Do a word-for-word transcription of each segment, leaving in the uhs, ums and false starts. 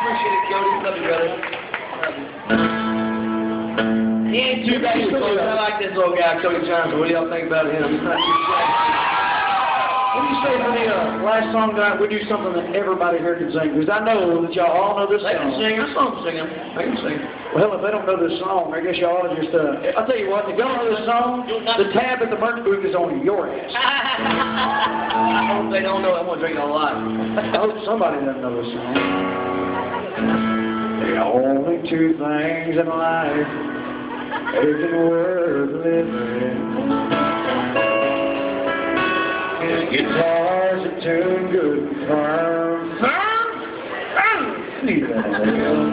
appreciate it, Cody. Love you, brother. Love you. He ain't too bad, folks. I like this little guy, Cody Johnson. What do y'all think about him? He's not too shabby. What do you say for the uh, last song tonight? We do something that everybody here can sing, because I know that y'all all know this song. They can sing. This song sing them. They can sing. Well, if they don't know this song, I guess y'all ought to just, uh, I'll tell you what, if y'all know this song, the tab at the merch booth is on your ass. I hope they don't know. I'm going to drink a lot. I hope somebody doesn't know this song. The only two things in life isn't worth living. Guitars are tuned good and firm. Firm? Firm! Leave that alone.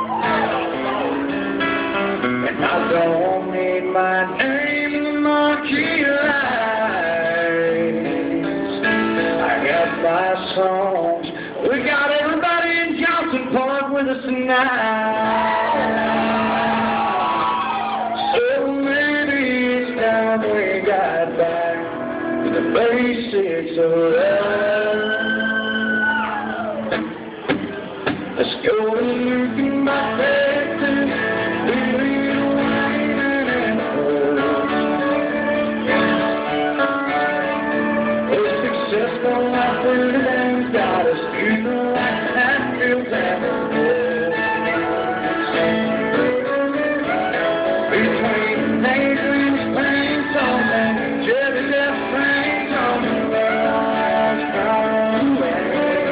And I don't need my name in the marquee lights. I got my songs. We got everybody in Johnson Park with us tonight. So maybe it's time we got back the basics of love. Let's go to Luckenbach, Texas. We lead a wine and cold. A successful life living's got us feeling like Hatfield and between neighbors, paint songs and Chevy Death Trains on the last highway.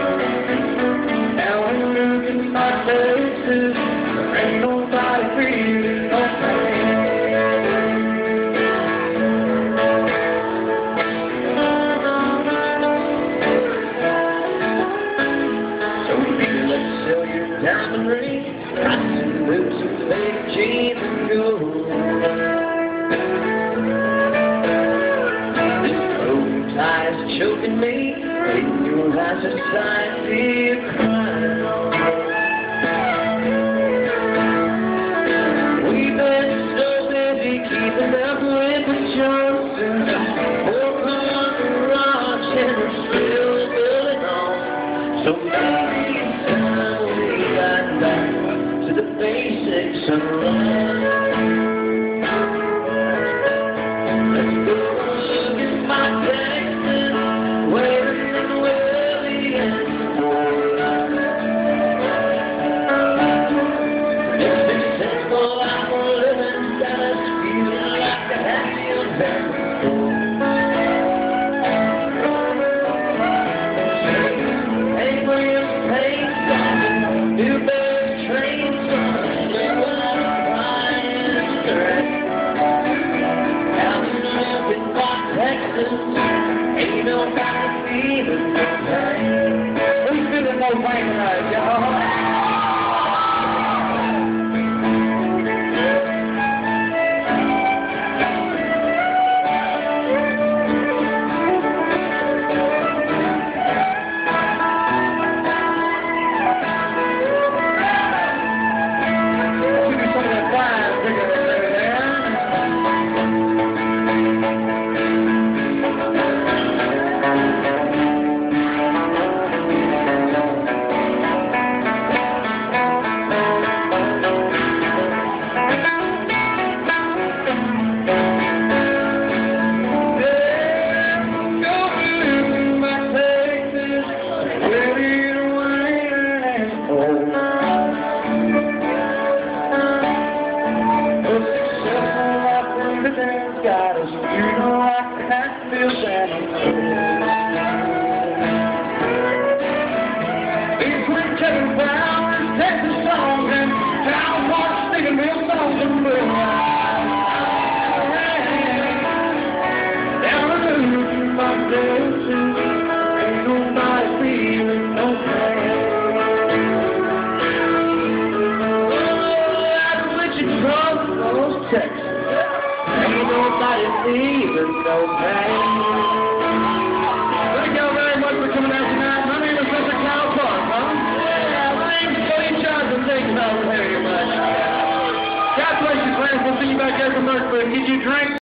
Now we're looking for places there ain't nobody feeling no pain. So baby, let's sell your diamond ring, and with some fake jeans and gold. Eyes choking me, in your eyes a society of crime. We've been so busy keeping up with the Johnsons, more on the rocks and we're still building on. So maybe it's time we got back to the basics of love. Let's go look at my day. Ain't nobody feeling no pain. Who's feeling no pain tonight, y'all? Got us, you know I can't feel sad. Between Kevin Brown and Texas songs and Town Park singing real songs and blues. Down the Luckenbach places, ain't nobody feeling no pain. Oh, out of Wichita, those Texas. Ain't nobody feeling no pain. Thank y'all very much for coming out tonight. My name is Mister Kyle Park, huh? Yeah, my name is Cody Johnson. Thank you very much. God bless you, friends. We'll see you back at the merch booth. Get you a drink.